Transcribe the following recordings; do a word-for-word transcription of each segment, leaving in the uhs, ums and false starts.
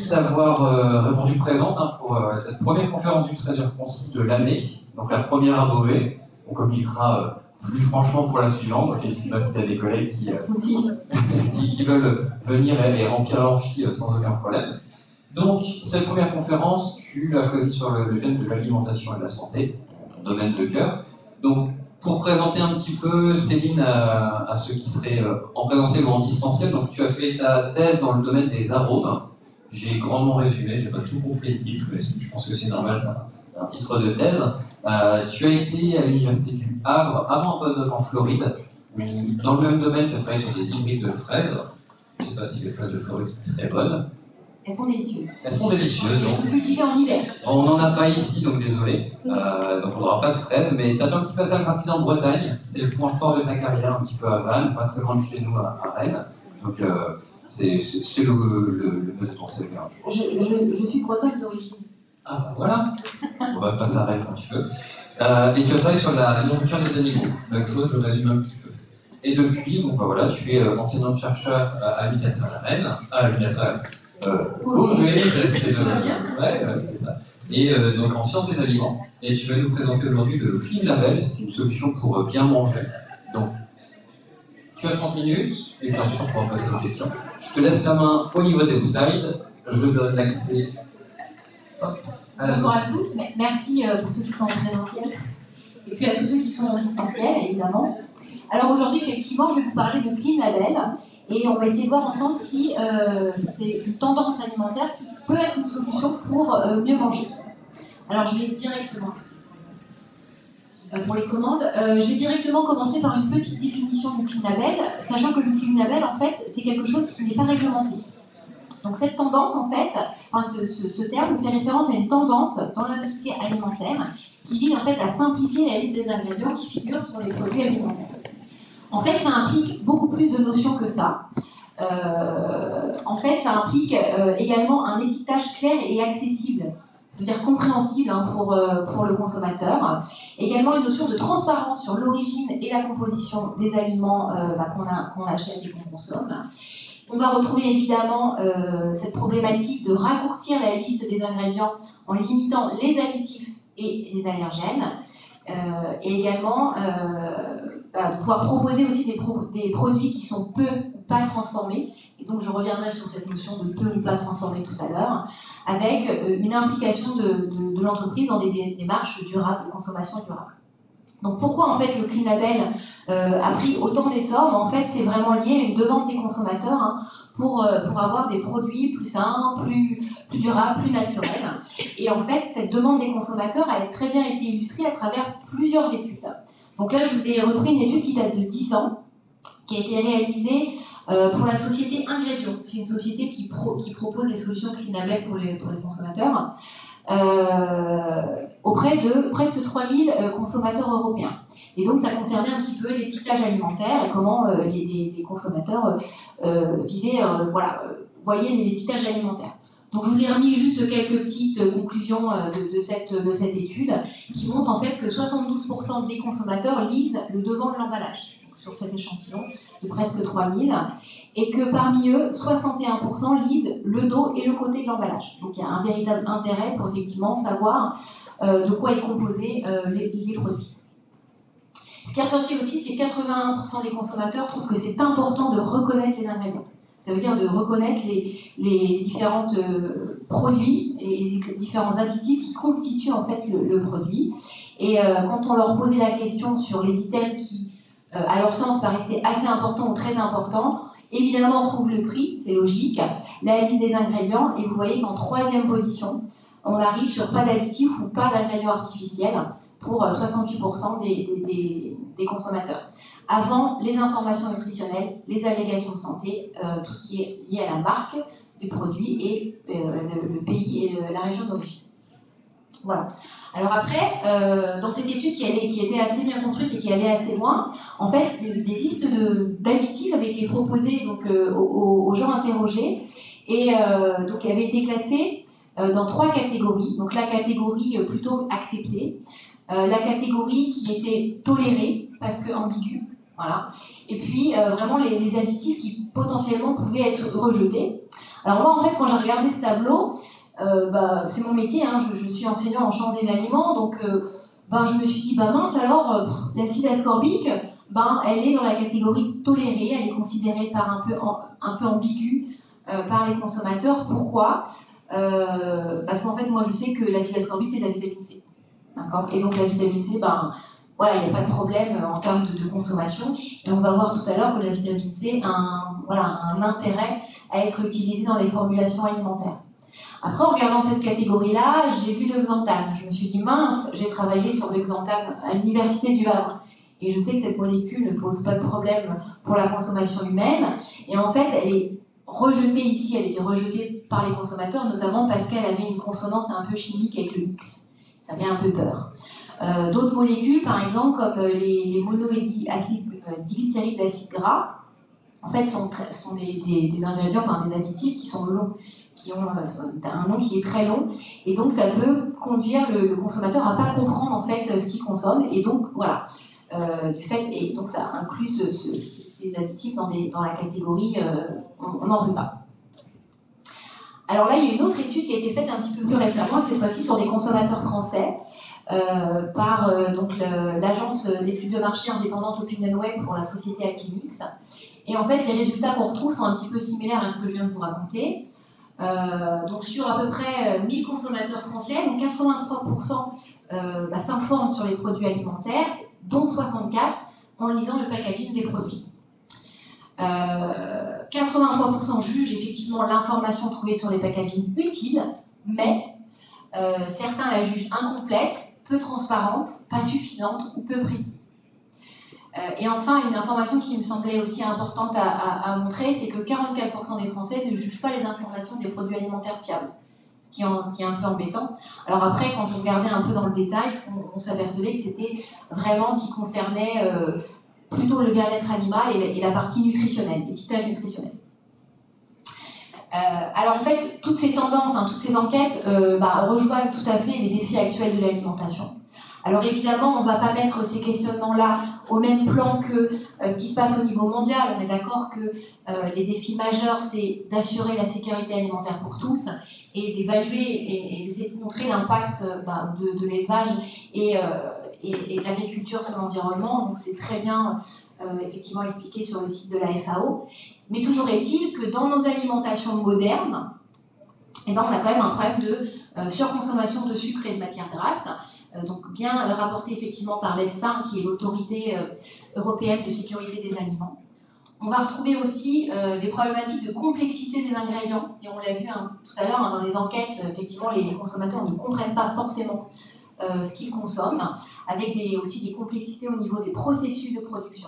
d'avoir euh, répondu présente hein, pour euh, cette première conférence du Trésor Concis de l'année, donc la première à Beauvais. On communiquera euh, plus franchement pour la suivante, donc n'hésitez pas si tu as des collègues qui, euh, qui, qui veulent venir et, et remplir l'amphi euh, sans aucun problème. Donc, cette première conférence, tu l'as choisie sur le, le thème de l'alimentation et de la santé, ton domaine de cœur. Donc, pour présenter un petit peu Céline à, à ceux qui seraient euh, en présentiel ou en distanciel, donc tu as fait ta thèse dans le domaine des arômes. J'ai grandement résumé, je n'ai pas tout compris le titre, mais je pense que c'est normal, c'est un, un titre de thèse. Euh, tu as été à l'université du Havre avant un postdoc en Floride. Dans le même domaine, tu as travaillé sur des hybrides de fraises. Je ne sais pas si les fraises de Floride sont très bonnes. Elles sont délicieuses. Elles sont délicieuses. Elles sont cultivées en hiver. On n'en a pas ici, donc désolé. Euh, donc on n'aura pas de fraises, mais tu as fait un petit passage rapide en Bretagne. C'est le point fort de ta carrière, un petit peu à Vannes, pas très loin de chez nous à, à Rennes. Donc euh, c'est le, le, le buzz de ton C V. Hein, je, je, je suis bretonne d'origine. Ah bah voilà. On va passer à Rennes quand tu veux. Euh, et tu as travaillé sur la nourriture des animaux. Même chose, je résume un petit peu. Et depuis, donc bah voilà, tu es euh, enseignant-chercheur à l'U N S A à Rennes, à l'U N S A. Euh, oui, c'est le. Ouais, ouais, c'est ça. Et euh, donc en sciences des aliments. Et tu vas nous présenter aujourd'hui le Clean Label, c'est une solution pour euh, bien manger. Donc, tu as trente minutes, et puis ensuite on pourra passer aux questions. Je te laisse la main au niveau des slides, je donne l'accès. Bonjour à tous, merci pour ceux qui sont en présentiel, et puis à tous ceux qui sont en distanciel, évidemment. Alors aujourd'hui, effectivement, je vais vous parler de Clean Label. Et on va essayer de voir ensemble si euh, c'est une tendance alimentaire qui peut être une solution pour euh, mieux manger. Alors je vais directement, euh, pour les commandes, euh, je vais directement commencer par une petite définition du Clean Label, sachant que le Clean Label, en fait, c'est quelque chose qui n'est pas réglementé. Donc cette tendance, en fait, enfin, ce, ce, ce terme fait référence à une tendance dans l'industrie alimentaire qui vise en fait à simplifier la liste des ingrédients qui figurent sur les produits alimentaires. En fait, ça implique beaucoup plus de notions que ça. Euh, en fait, ça implique euh, également un étiquetage clair et accessible, c'est-à-dire compréhensible hein, pour, euh, pour le consommateur. Également une notion de transparence sur l'origine et la composition des aliments euh, bah, qu'on qu'on achète et qu'on consomme. On va retrouver évidemment euh, cette problématique de raccourcir la liste des ingrédients en limitant les additifs et les allergènes. Euh, et également euh, voilà, de pouvoir proposer aussi des, pro des produits qui sont peu ou pas transformés. Et donc je reviendrai sur cette notion de peu ou pas transformés tout à l'heure, avec euh, une implication de, de, de l'entreprise dans des, des démarches durables, de consommation durable. Donc pourquoi en fait le Clean Label euh, a pris autant d'essor? En fait c'est vraiment lié à une demande des consommateurs hein, pour, euh, pour avoir des produits plus sains, plus, plus durables, plus naturels. Et en fait cette demande des consommateurs a très bien été illustrée à travers plusieurs études. Donc là je vous ai repris une étude qui date de dix ans, qui a été réalisée euh, pour la société Ingrédients. C'est une société qui, pro, qui propose des solutions Clean Label pour les, pour les consommateurs. Euh, auprès de presque trois mille euh, consommateurs européens. Et donc ça concernait un petit peu l'étiquetage alimentaire et comment euh, les, les, les consommateurs euh, vivaient, euh, voilà, euh, voyaient l'étiquetage alimentaire. Donc je vous ai remis juste quelques petites conclusions euh, de, de, cette, de cette étude qui montrent en fait que soixante-douze pour cent des consommateurs lisent le devant de l'emballage sur cet échantillon de presque trois mille, et que parmi eux, soixante et un pour cent lisent le dos et le côté de l'emballage. Donc il y a un véritable intérêt pour effectivement savoir euh, de quoi est composé euh, les, les produits. Ce qui est ressorti aussi, c'est que quatre-vingt-un pour cent des consommateurs trouvent que c'est important de reconnaître les ingrédients. Ça veut dire de reconnaître les, les différents euh, produits et les différents additifs qui constituent en fait le, le produit. Et euh, quand on leur posait la question sur les items qui Euh, à leur sens paraissait assez important ou très important. Évidemment, on retrouve le prix, c'est logique, la liste des ingrédients, et vous voyez qu'en troisième position, on arrive sur pas d'additifs ou pas d'ingrédients artificiels pour soixante-huit pour cent des, des, des, des consommateurs. Avant, les informations nutritionnelles, les allégations de santé, euh, tout ce qui est lié à la marque du produit et euh, le, le pays et le, la région d'origine. Voilà. Alors après, euh, dans cette étude qui, allait, qui était assez bien construite et qui allait assez loin, en fait, des listes d'additifs avaient été proposées donc, euh, aux, aux gens interrogés et euh, donc avaient été classées euh, dans trois catégories. Donc la catégorie euh, plutôt acceptée, euh, la catégorie qui était tolérée parce que ambiguë, Voilà. Et puis, euh, vraiment, les, les additifs qui potentiellement pouvaient être rejetés. Alors moi, en fait, quand j'ai regardé ce tableau, euh, bah, c'est mon métier, hein, je, je suis enseignant en sciences des aliments, donc euh, ben, je me suis dit, bah mince, alors, euh, l'acide ascorbique, ben, elle est dans la catégorie tolérée, elle est considérée par un peu, en, un peu ambiguë euh, par les consommateurs. Pourquoi ? euh, Parce qu'en fait, moi, je sais que l'acide ascorbique, c'est de la vitamine C. D'accord ? Et donc, la vitamine C, ben, voilà, il n'y a pas de problème en termes de, de consommation. Et on va voir tout à l'heure que la vitamine C a un, voilà, un intérêt à être utilisée dans les formulations alimentaires. Après, en regardant cette catégorie-là, j'ai vu le xanthane. Je me suis dit, mince, j'ai travaillé sur le xanthane à l'université du Havre. Et je sais que cette molécule ne pose pas de problème pour la consommation humaine. Et en fait, elle est rejetée ici, elle était rejetée par les consommateurs, notamment parce qu'elle avait une consonance un peu chimique avec le X. Ça fait un peu peur. Euh, D'autres molécules, par exemple, comme les, les monodiglycérides d'acide gras, en fait, sont, sont des, des, des ingrédients, enfin des additifs qui sont longs, qui ont un nom qui est très long, et donc ça peut conduire le, le consommateur à pas comprendre en fait ce qu'il consomme, et donc voilà, euh, du fait, et donc ça inclut ce, ce, ces additifs dans, des, dans la catégorie euh, on n'en veut pas. Alors là, il y a une autre étude qui a été faite un petit peu plus récemment, cette fois-ci sur des consommateurs français, euh, par euh, donc l'agence d'études de marché indépendante OpinionWay pour la société Alchemix. Et en fait, les résultats qu'on retrouve sont un petit peu similaires à ce que je viens de vous raconter. Euh, donc sur à peu près mille consommateurs français, donc quatre-vingt-trois pour cent euh, bah, s'informent sur les produits alimentaires, dont soixante-quatre en lisant le packaging des produits. Euh, quatre-vingt-trois pour cent jugent effectivement l'information trouvée sur les packagings utile, mais euh, certains la jugent incomplète, peu transparente, pas suffisante ou peu précise. Euh, et enfin, une information qui me semblait aussi importante à, à, à montrer, c'est que quarante-quatre pour cent des Français ne jugent pas les informations des produits alimentaires fiables, ce qui, en, ce qui est un peu embêtant. Alors après, quand on regardait un peu dans le détail, on, on s'apercevait que c'était vraiment ce qui concernait euh, plutôt le bien-être animal et la, et la partie nutritionnelle, l'étiquetage nutritionnel. Euh, alors en fait, toutes ces tendances, hein, toutes ces enquêtes euh, bah, rejoignent tout à fait les défis actuels de l'alimentation. Alors évidemment, on ne va pas mettre ces questionnements-là au même plan que euh, ce qui se passe au niveau mondial. On est d'accord que euh, les défis majeurs, c'est d'assurer la sécurité alimentaire pour tous et d'évaluer et, et d'essayer de montrer l'impact euh, bah, de, de l'élevage et, euh, et, et de l'agriculture sur l'environnement. Donc c'est très bien euh, effectivement expliqué sur le site de la F A O. Mais toujours est-il que dans nos alimentations modernes, eh ben, on a quand même un problème de euh, surconsommation de sucre et de matières grasses, euh, donc bien rapporté effectivement par l'E F S A, qui est l'autorité euh, européenne de sécurité des aliments. On va retrouver aussi euh, des problématiques de complexité des ingrédients, et on l'a vu hein, tout à l'heure hein, dans les enquêtes, effectivement les consommateurs ne comprennent pas forcément euh, ce qu'ils consomment, avec des, aussi des complexités au niveau des processus de production.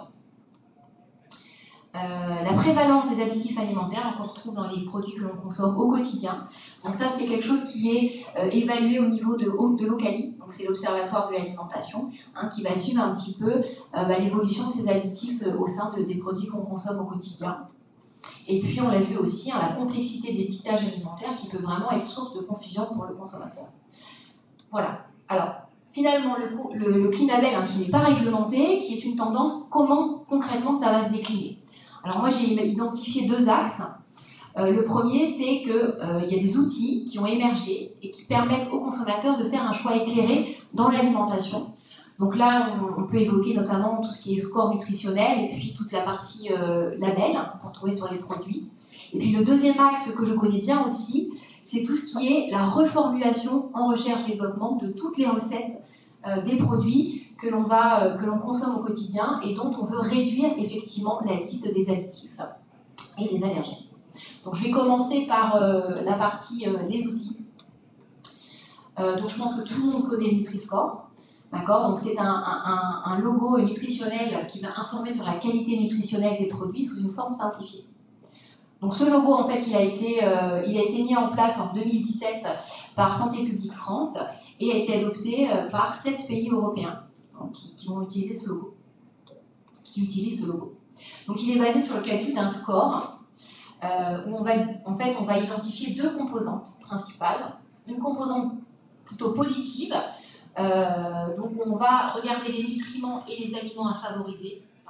Euh, la prévalence des additifs alimentaires qu'on retrouve dans les produits que l'on consomme au quotidien. Donc ça, c'est quelque chose qui est euh, évalué au niveau de, de l'OCALI, donc c'est l'Observatoire de l'alimentation, hein, qui va suivre un petit peu euh, bah, l'évolution de ces additifs euh, au sein de, des produits qu'on consomme au quotidien. Et puis, on l'a vu aussi, hein, la complexité de l'étiquetage alimentaire qui peut vraiment être source de confusion pour le consommateur. Voilà. Alors, finalement, le, le, le clean label, hein, qui n'est pas réglementé, qui est une tendance, comment concrètement ça va se décliner? Alors moi j'ai identifié deux axes. Euh, le premier, c'est qu'il euh, y a des outils qui ont émergé et qui permettent aux consommateurs de faire un choix éclairé dans l'alimentation. Donc là, on, on peut évoquer notamment tout ce qui est score nutritionnel et puis toute la partie euh, label hein, qu'on peut trouver sur les produits. Et puis le deuxième axe que je connais bien aussi, c'est tout ce qui est la reformulation en recherche-développement de toutes les recettes euh, des produits que l'on va, euh, que l'on consomme au quotidien et dont on veut réduire effectivement la liste des additifs et des allergènes. Donc je vais commencer par euh, la partie euh, les outils. Euh, donc je pense que tout le monde connaît Nutri-Score. D'accord, donc c'est un, un, un logo nutritionnel qui va informer sur la qualité nutritionnelle des produits sous une forme simplifiée. Donc ce logo, en fait, il a été, euh, il a été mis en place en deux mille dix-sept par Santé publique France et a été adopté euh, par sept pays européens donc, qui, qui vont utiliser ce logo. Qui utilisent ce logo. Donc il est basé sur le calcul d'un score euh, où on va, en fait, on va identifier deux composantes principales. Une composante plutôt positive, euh, donc on va regarder les nutriments et les aliments à favoriser.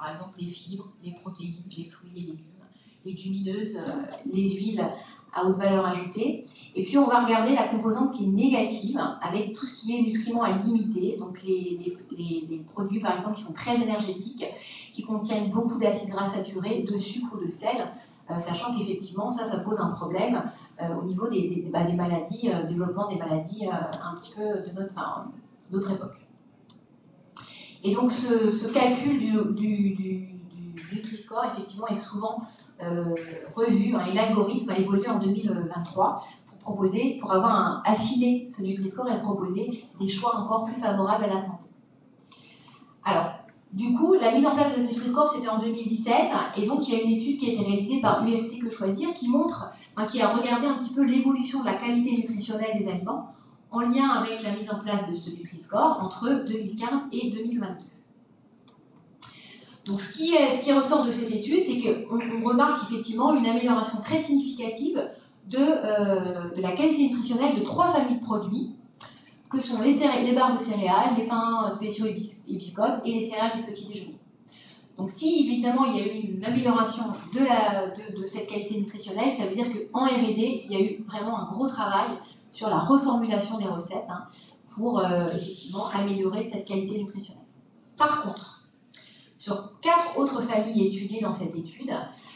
par exemple les fibres, les protéines, les fruits, les légumes, légumineuses, euh, les huiles à haute valeur ajoutée. Et puis on va regarder la composante qui est négative, avec tout ce qui est nutriments à limiter, donc les, les, les, les produits par exemple qui sont très énergétiques, qui contiennent beaucoup d'acides gras saturés, de sucre ou de sel, euh, sachant qu'effectivement ça, ça pose un problème euh, au niveau des, des, bah, des maladies, euh, développement des maladies euh, un petit peu de notre, enfin, notre époque. Et donc ce, ce calcul du, du, du, du Nutri-Score, effectivement, est souvent euh, revu, hein, et l'algorithme a évolué en deux mille vingt-trois pour proposer, pour avoir un, affiné ce Nutri-Score et proposer des choix encore plus favorables à la santé. Alors, du coup, la mise en place de ce Nutri-Score, c'était en deux mille dix-sept, et donc il y a une étude qui a été réalisée par U F C Que Choisir qui montre, hein, qui a regardé un petit peu l'évolution de la qualité nutritionnelle des aliments en lien avec la mise en place de ce Nutri-Score entre deux mille quinze et deux mille vingt-deux. Donc ce qui, est, ce qui ressort de cette étude, c'est qu'on on remarque effectivement une amélioration très significative de, euh, de la qualité nutritionnelle de trois familles de produits, que sont les, céré- les barres de céréales, les pains spéciaux et, bis- et biscottes, et les céréales du petit déjeuner. Donc si évidemment il y a eu une amélioration de, la, de, de cette qualité nutritionnelle, ça veut dire qu'en R et D, il y a eu vraiment un gros travail sur la reformulation des recettes, hein, pour euh, effectivement améliorer cette qualité nutritionnelle. Par contre, sur quatre autres familles étudiées dans cette étude,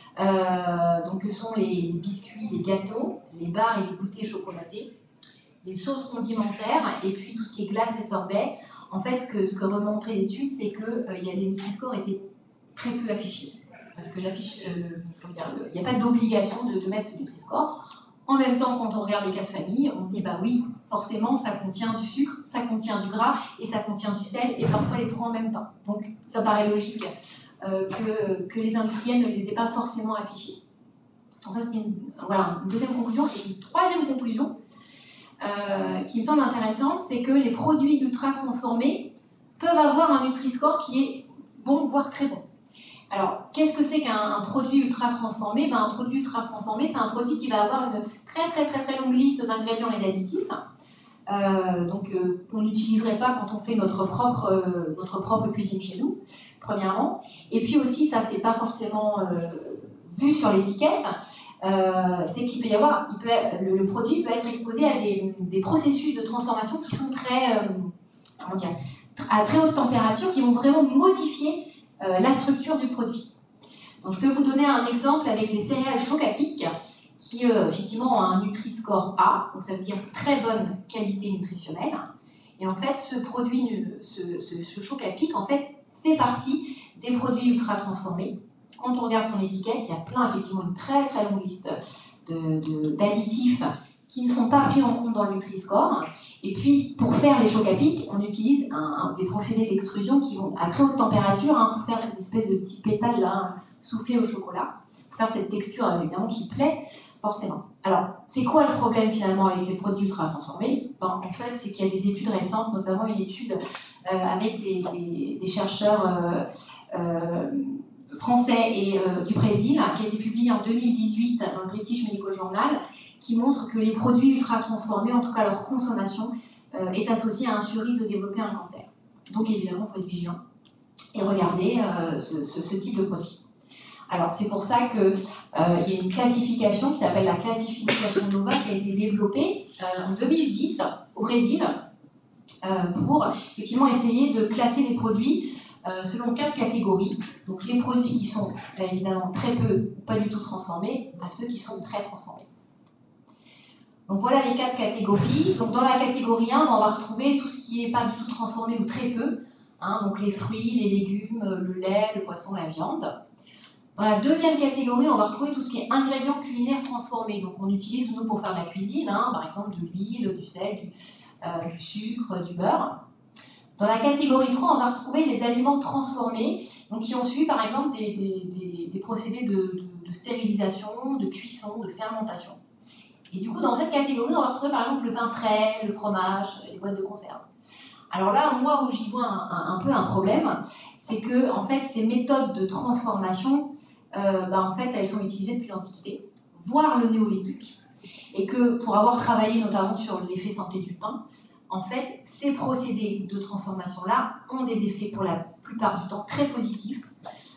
euh, donc que sont les biscuits, les gâteaux, les barres et les goûters chocolatés, les sauces condimentaires et puis tout ce qui est glace et sorbet, en fait ce que, ce que remontrait l'étude, c'est qu'il euh, y a les Nutri-Scores étaient très peu affichés. Parce que l'affiche, euh, il n'y a pas d'obligation de, de mettre ce Nutri-Score. En même temps, quand on regarde les quatre familles, on se dit bah oui, forcément, ça contient du sucre, ça contient du gras et ça contient du sel, et parfois les trois en même temps. Donc, ça paraît logique euh, que, que les industriels ne les aient pas forcément affichés. Donc ça, c'est une, voilà, une deuxième conclusion. Et une troisième conclusion euh, qui me semble intéressante, c'est que les produits ultra transformés peuvent avoir un Nutri-Score qui est bon, voire très bon. Alors, qu'est-ce que c'est qu'un produit ultra transformé? Ben, un produit ultra transformé, c'est un produit qui va avoir une très très très très longue liste d'ingrédients et d'additifs. Euh, donc, euh, on n'utiliserait pas quand on fait notre propre, euh, notre propre cuisine chez nous, premièrement. Et puis aussi, ça, c'est pas forcément euh, vu sur l'étiquette, euh, c'est qu'il peut y avoir, il peut, le, le produit peut être exposé à des, des processus de transformation qui sont très, euh, comment dire, à très haute température, qui vont vraiment modifier Euh, la structure du produit. Donc, je peux vous donner un exemple avec les céréales choc à pic qui euh, effectivement ont un Nutri-Score A, donc ça veut dire très bonne qualité nutritionnelle. Et en fait, ce produit, ce, ce, ce choc à pic, en fait, fait partie des produits ultra transformés. Quand on regarde son étiquette, il y a plein, effectivement, une très très longue liste de, de, d'additifs qui ne sont pas pris en compte dans le Nutri-Score. Et puis, pour faire les chocs à pic, on utilise un, un, des procédés d'extrusion qui vont à très haute température, hein, pour faire cette espèce de petit pétale là, soufflé au chocolat, pour faire cette texture évidemment qui plaît forcément. Alors, c'est quoi le problème finalement avec les produits ultra transformés? Ben, en fait, c'est qu'il y a des études récentes, notamment une étude euh, avec des, des, des chercheurs euh, euh, français et euh, du Brésil, qui a été publiée en deux mille dix-huit dans le British Medical Journal, qui montre que les produits ultra transformés, en tout cas leur consommation, euh, est associée à un surrisque de développer un cancer. Donc évidemment, il faut être vigilant et regarder euh, ce, ce, ce type de produit. Alors c'est pour ça qu'il euh, y a une classification qui s'appelle la classification Nova qui a été développée euh, en deux mille dix au Brésil euh, pour effectivement essayer de classer les produits euh, selon quatre catégories. Donc les produits qui sont euh, évidemment très peu ou pas du tout transformés à ceux qui sont très transformés. Donc voilà les quatre catégories. Donc dans la catégorie un, on va retrouver tout ce qui n'est pas du tout transformé ou très peu. Hein, donc les fruits, les légumes, le lait, le poisson, la viande. Dans la deuxième catégorie, on va retrouver tout ce qui est ingrédients culinaires transformés. Donc on utilise nous pour faire de la cuisine, hein, par exemple de l'huile, du sel, du, euh, du sucre, du beurre. Dans la catégorie trois, on va retrouver les aliments transformés, donc qui ont suivi par exemple des, des, des, des procédés de, de, de stérilisation, de cuisson, de fermentation. Et du coup, dans cette catégorie, on va retrouver par exemple le pain frais, le fromage, les boîtes de conserve. Alors là, moi, où j'y vois un, un, un peu un problème, c'est que en fait, ces méthodes de transformation, euh, bah, en fait, elles sont utilisées depuis l'Antiquité, voire le néolithique, et que pour avoir travaillé notamment sur l'effet santé du pain, en fait, ces procédés de transformation-là ont des effets pour la plupart du temps très positifs,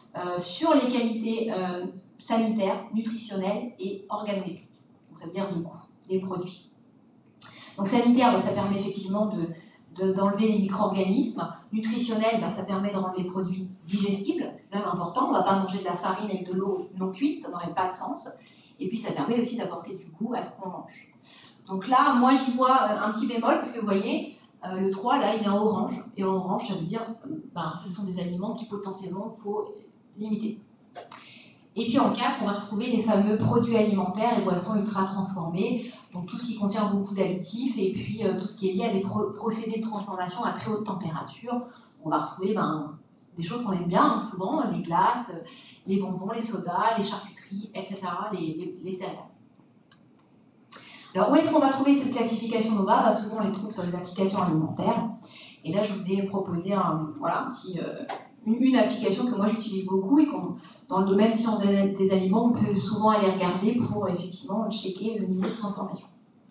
euh, sur les qualités euh, sanitaires, nutritionnelles et organoleptiques. Donc ça veut dire le goût des produits. Donc sanitaire, bah, ça permet effectivement de, de, d'enlever les micro-organismes. Nutritionnel, bah, ça permet de rendre les produits digestibles, c'est quand même important. On ne va pas manger de la farine avec de l'eau non cuite, ça n'aurait pas de sens. Et puis ça permet aussi d'apporter du goût à ce qu'on mange. Donc là, moi j'y vois un petit bémol, parce que vous voyez, euh, le trois, là, il est en orange. Et en orange, ça veut dire que ben, ce sont des aliments qui potentiellement il faut limiter. Et puis en quatre, on va retrouver les fameux produits alimentaires et boissons ultra transformés, donc tout ce qui contient beaucoup d'additifs et puis euh, tout ce qui est lié à des pro procédés de transformation à très haute température. On va retrouver ben, des choses qu'on aime bien, hein, souvent, les glaces, les bonbons, les sodas, les charcuteries, et cetera, les, les, les céréales. Alors où est-ce qu'on va trouver cette classification Nova? Bah, souvent on les trouve sur les applications alimentaires. Et là je vous ai proposé un, voilà, un petit... Euh, Une, une application que moi j'utilise beaucoup et qu'on, dans le domaine des sciences des aliments, on peut souvent aller regarder pour effectivement checker le niveau de transformation.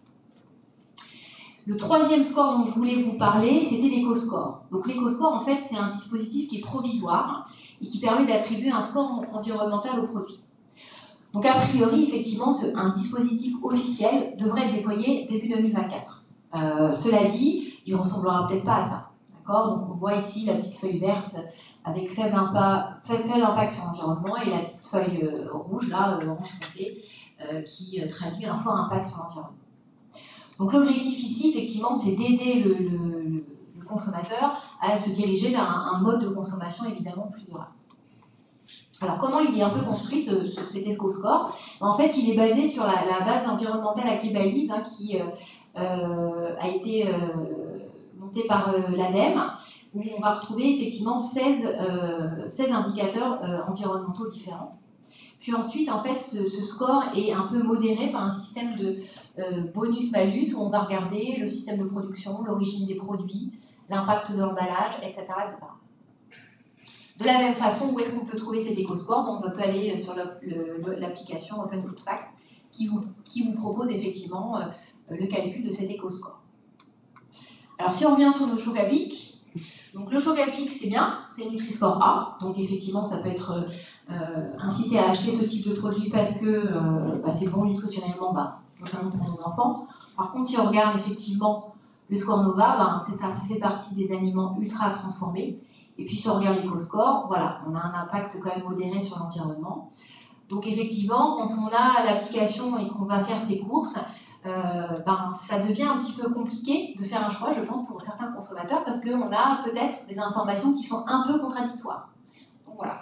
Le troisième score dont je voulais vous parler, c'était l'éco-score. Donc l'éco-score, en fait, c'est un dispositif qui est provisoire et qui permet d'attribuer un score environnemental au produit. Donc a priori, effectivement, ce, un dispositif officiel devrait être déployé début deux mille vingt-quatre. Euh, cela dit, il ne ressemblera peut-être pas à ça. D'accord ? Donc on voit ici la petite feuille verte avec faible impact, faible impact sur l'environnement et la petite feuille euh, rouge, là, euh, orange foncé, euh, qui euh, traduit un fort impact sur l'environnement. Donc l'objectif ici, effectivement, c'est d'aider le, le, le consommateur à se diriger vers un, un mode de consommation évidemment plus durable. Alors comment il est un peu construit ce, ce, cet éco-score? En fait, il est basé sur la, la base environnementale Agribalyse hein, qui euh, euh, a été euh, montée par euh, l'ADEME, où on va retrouver effectivement seize, euh, seize indicateurs euh, environnementaux différents. Puis ensuite, en fait, ce, ce score est un peu modéré par un système de euh, bonus-malus où on va regarder le système de production, l'origine des produits, l'impact de l'emballage, et cetera, et cetera. De la même façon, où est-ce qu'on peut trouver cet éco-score? On peut aller sur l'application Open Food Fact qui vous, qui vous propose effectivement euh, le calcul de cet éco-score. Alors si on revient sur nos chocs à pic, donc le choc à pic c'est bien, c'est Nutri-Score A, donc effectivement ça peut être euh, incité à acheter ce type de produit parce que euh, bah, c'est bon nutritionnellement, bah, notamment pour nos enfants. Par contre, si on regarde effectivement le score Nova, bah, ça fait partie des aliments ultra transformés. Et puis si on regarde l'éco-score, voilà, on a un impact quand même modéré sur l'environnement. Donc effectivement, quand on a l'application et qu'on va faire ses courses, euh, ben, ça devient un petit peu compliqué de faire un choix, je pense, pour certains consommateurs, parce qu'on a peut-être des informations qui sont un peu contradictoires. Donc voilà.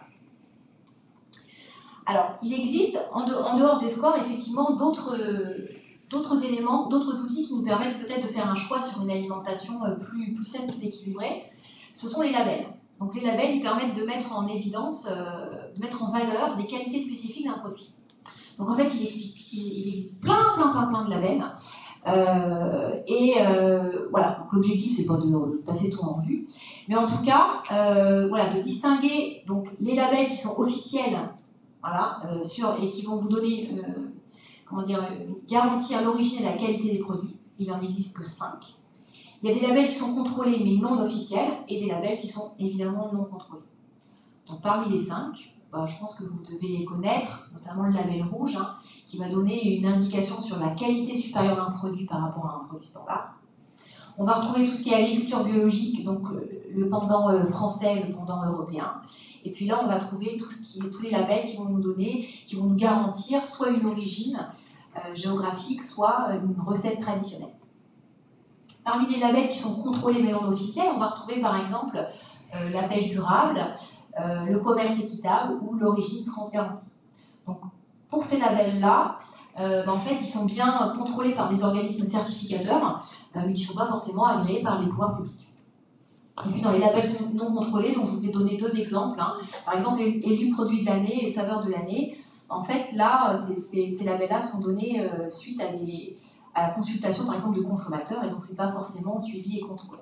Alors, il existe, en, de, en dehors des scores, effectivement, d'autres d'autres éléments, d'autres outils qui nous permettent peut-être de faire un choix sur une alimentation plus, plus saine, plus équilibrée. Ce sont les labels. Donc les labels, ils permettent de mettre en évidence, euh, de mettre en valeur les qualités spécifiques d'un produit. Donc en fait, il, explique, il, il existe plein, plein, plein, plein de labels. Euh, et euh, voilà, donc l'objectif, c'est pas de, de passer tout en revue. Mais en tout cas, euh, voilà, de distinguer donc, les labels qui sont officiels, voilà, euh, sur, et qui vont vous donner euh, comment dire, une garantie à l'origine et à la qualité des produits. Il n'en existe que cinq. Il y a des labels qui sont contrôlés mais non officiels et des labels qui sont évidemment non contrôlés. Donc parmi les cinq, bah, je pense que vous devez les connaître, notamment le label rouge, hein, qui va donner une indication sur la qualité supérieure d'un produit par rapport à un produit standard. On va retrouver tout ce qui est agriculture biologique, donc le pendant euh, français, le pendant européen. Et puis là, on va trouver tout ce qui est, tous les labels qui vont nous donner, qui vont nous garantir soit une origine euh, géographique, soit une recette traditionnelle. Parmi les labels qui sont contrôlés mais non officiels, on va retrouver par exemple euh, la pêche durable, euh, le commerce équitable ou l'origine France Garantie. Donc pour ces labels-là, euh, ben, en fait, ils sont bien contrôlés par des organismes certificateurs, euh, mais qui ne sont pas forcément agréés par les pouvoirs publics. Et puis dans les labels non contrôlés, donc je vous ai donné deux exemples. Hein. Par exemple, élu produit de l'année et saveur de l'année. En fait, là, ces, ces, ces labels-là sont donnés euh, suite à des... à la consultation par exemple de consommateurs et donc c'est pas forcément suivi et contrôlé.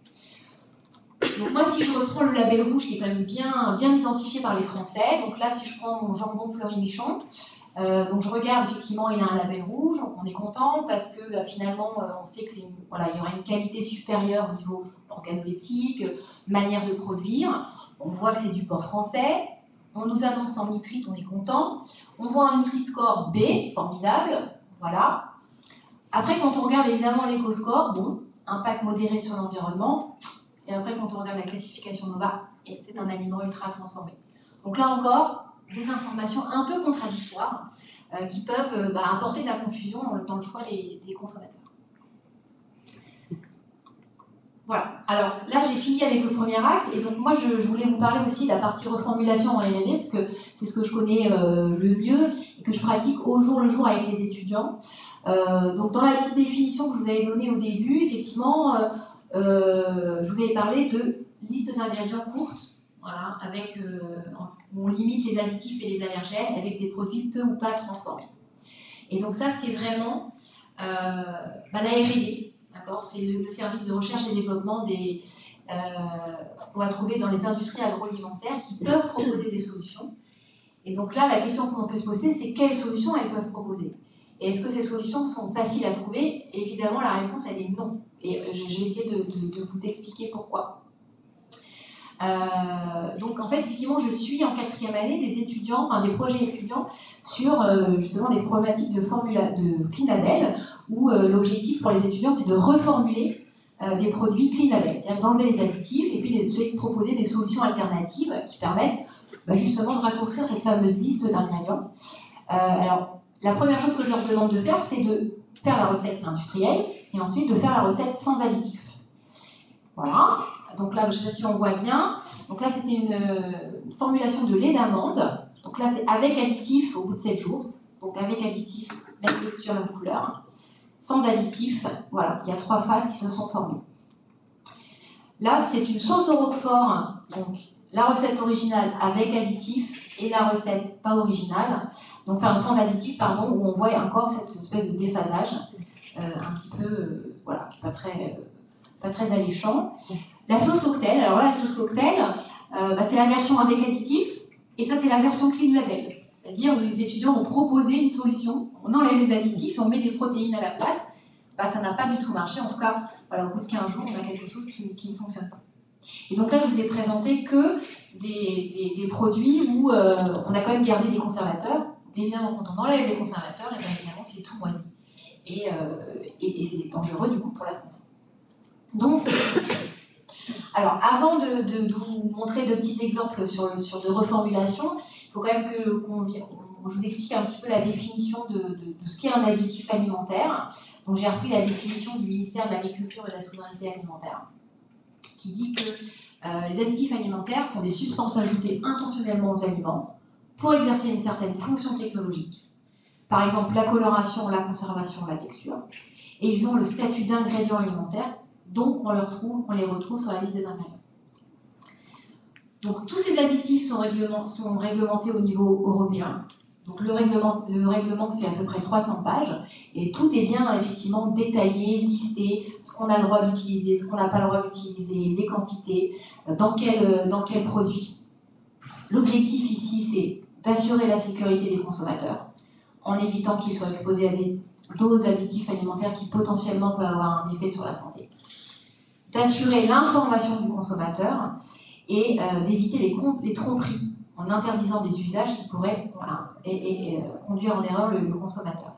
Donc moi si je reprends le label rouge qui est quand même bien, bien identifié par les Français, donc là si je prends mon jambon Fleury-Michon, euh, donc je regarde effectivement il a un label rouge, on est content parce que euh, finalement euh, on sait que c'est une, voilà, il y aura une qualité supérieure au niveau organoleptique, manière de produire, on voit que c'est du porc français, On nous annonce sans nitrite, on est content. On voit un Nutri-Score B, formidable, voilà. Après, quand on regarde évidemment l'éco-score, bon, impact modéré sur l'environnement. Et après, quand on regarde la classification Nova, c'est un aliment ultra transformé. Donc là encore, des informations un peu contradictoires euh, qui peuvent euh, bah, apporter de la confusion dans le choix des, des consommateurs. Voilà, alors là j'ai fini avec le premier axe, et donc moi je, je voulais vous parler aussi de la partie reformulation en R et D, parce que c'est ce que je connais euh, le mieux et que je pratique au jour le jour avec les étudiants. Euh, donc dans la petite définition que je vous avais donnée au début, effectivement, euh, euh, je vous avais parlé de liste d'ingrédients courte, voilà, avec, euh, où on limite les additifs et les allergènes avec des produits peu ou pas transformés. Et donc ça c'est vraiment euh, bah, la R et D. C'est le, le service de recherche et développement des, euh, qu'on va trouver dans les industries agroalimentaires qui peuvent proposer des solutions. Et donc là, la question qu'on peut se poser, c'est quelles solutions elles peuvent proposer. Et est-ce que ces solutions sont faciles à trouver? Évidemment, la réponse, elle est non. Et je vais essayer de, de, de vous expliquer pourquoi. Euh, donc en fait, effectivement, je suis en quatrième année des étudiants, enfin des projets étudiants sur euh, justement des problématiques de, formula, de clean label, où euh, l'objectif pour les étudiants, c'est de reformuler euh, des produits clean label, c'est-à-dire d'enlever les additifs et puis de, de proposer des solutions alternatives qui permettent bah, justement de raccourcir cette fameuse liste d'ingrédients. Euh, alors, la première chose que je leur demande de faire, c'est de faire la recette industrielle et ensuite de faire la recette sans additifs. Voilà. Donc là, je ne sais pas si on voit bien. Donc là, c'était une, une formulation de lait d'amande. Donc là, c'est avec additif au bout de sept jours. Donc avec additif, même texture, même couleur. Sans additif, voilà, il y a trois phases qui se sont formées. Là, c'est une sauce au roquefort. Donc la recette originale avec additif et la recette pas originale. Donc enfin, sans additif, pardon, où on voit encore cette espèce de déphasage, euh, un petit peu, euh, voilà, qui n'est pas très, euh, pas très alléchant. La sauce cocktail, alors là, la sauce cocktail, euh, bah, c'est la version avec additif, et ça, c'est la version clean label. C'est-à-dire où les étudiants ont proposé une solution, on enlève les additifs, on met des protéines à la place, bah, ça n'a pas du tout marché. En tout cas, voilà, au bout de quinze jours, on a quelque chose qui, qui ne fonctionne pas. Et donc là, je vous ai présenté que des, des, des produits où euh, on a quand même gardé des conservateurs. Évidemment, quand on enlève les conservateurs, et bien évidemment, c'est tout moisi. Et, euh, et, et c'est dangereux, du coup, pour la santé. Donc, c'est... Alors, avant de, de, de vous montrer deux petits exemples sur, sur de reformulation, il faut quand même que qu'on, qu'on, je vous explique un petit peu la définition de, de, de ce qu'est un additif alimentaire. Donc, j'ai repris la définition du ministère de l'Agriculture et de la Souveraineté Alimentaire, qui dit que euh, les additifs alimentaires sont des substances ajoutées intentionnellement aux aliments pour exercer une certaine fonction technologique. Par exemple, la coloration, la conservation, la texture. Et ils ont le statut d'ingrédients alimentaires. Donc, on, le retrouve, on les retrouve sur la liste des ingrédients. Donc, tous ces additifs sont, réglement, sont réglementés au niveau européen. Donc, le règlement, le règlement fait à peu près trois cents pages. Et tout est bien, effectivement, détaillé, listé, ce qu'on a le droit d'utiliser, ce qu'on n'a pas le droit d'utiliser, les quantités, dans quel, dans quel produit. L'objectif ici, c'est d'assurer la sécurité des consommateurs, en évitant qu'ils soient exposés à des doses d'additifs alimentaires qui potentiellement peuvent avoir un effet sur la santé. D'assurer l'information du consommateur et euh, d'éviter les, les tromperies en interdisant des usages qui pourraient voilà, et, et, et, conduire en erreur le, le consommateur.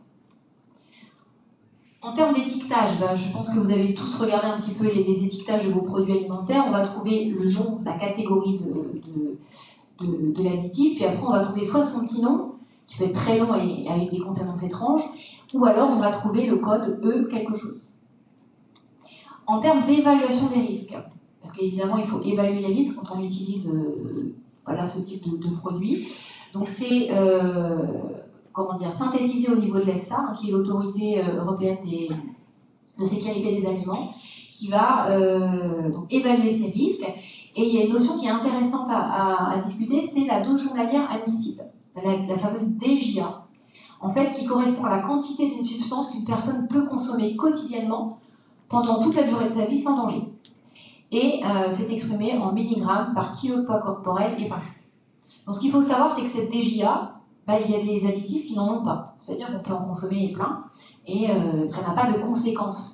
En termes d'étiquetage, bah, je pense que vous avez tous regardé un petit peu les, les étiquetages de vos produits alimentaires. On va trouver le nom, la catégorie de, de, de, de l'additif, puis après on va trouver soit son petit nom, qui peut être très long et avec des consonances étranges, ou alors on va trouver le code E quelque chose. En termes d'évaluation des risques, parce qu'évidemment il faut évaluer les risques quand on utilise euh, voilà, ce type de, de produit. Donc c'est euh, comment dire, synthétisé au niveau de l'E F S A, hein, qui est l'autorité européenne des, de sécurité des aliments, qui va euh, donc évaluer ces risques. Et il y a une notion qui est intéressante à, à, à discuter, c'est la dose journalière admissible, la, la fameuse D J A, en fait, qui correspond à la quantité d'une substance qu'une personne peut consommer quotidiennement pendant toute la durée de sa vie sans danger. Et euh, c'est exprimé en milligrammes par kilo de poids corporel et par jour. Donc ce qu'il faut savoir, c'est que cette D J A, bah, il y a des additifs qui n'en ont pas. C'est-à-dire qu'on peut en consommer plein et euh, ça n'a pas de conséquences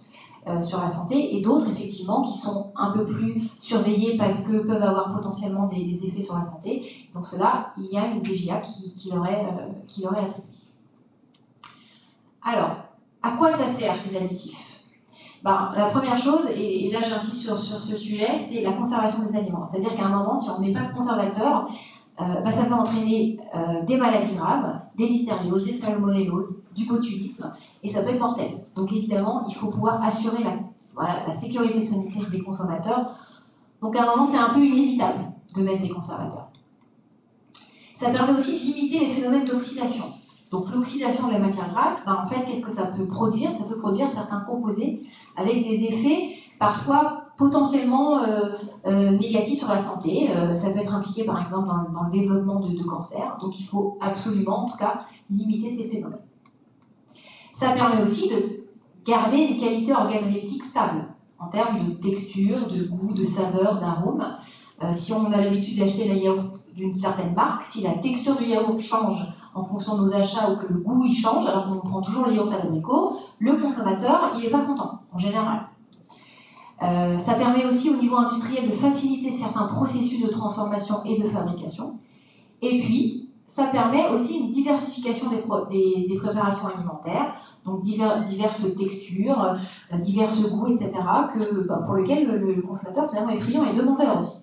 euh, sur la santé, et d'autres effectivement qui sont un peu plus surveillés parce que peuvent avoir potentiellement des, des effets sur la santé. Donc cela, il y a une D G A qui, qui leur est, euh, qui leur est attribuée. Alors, à quoi ça sert ces additifs? Ben, la première chose, et, et là j'insiste sur, sur ce sujet, c'est la conservation des aliments. C'est-à-dire qu'à un moment, si on ne met pas de conservateur, euh, ben, ça peut entraîner euh, des maladies graves, des listérioses, des salmonelloses, du botulisme, et ça peut être mortel. Donc évidemment, il faut pouvoir assurer la, voilà, la sécurité sanitaire des consommateurs. Donc à un moment, c'est un peu inévitable de mettre des conservateurs. Ça permet aussi de limiter les phénomènes d'oxydation. Donc l'oxydation de la matière grasse, ben, en fait, qu'est-ce que ça peut produire? Ça peut produire certains composés avec des effets parfois potentiellement euh, euh, négatifs sur la santé. Euh, ça peut être impliqué par exemple dans, dans le développement de, de cancer. Donc il faut absolument, en tout cas, limiter ces phénomènes. Ça permet aussi de garder une qualité organoleptique stable en termes de texture, de goût, de saveur, d'arôme. Euh, si on a l'habitude d'acheter le yaourt d'une certaine marque, si la texture du yaourt change en fonction de nos achats ou que le goût il change, alors qu'on prend toujours le yaourt à l'abricot, le consommateur il n'est pas content, en général. Euh, ça permet aussi au niveau industriel de faciliter certains processus de transformation et de fabrication. Et puis, ça permet aussi une diversification des, des, des préparations alimentaires, donc divers, diverses textures, euh, divers goûts, et cetera, que, bah, pour lesquels le, le consommateur finalement est friand et demandeur aussi.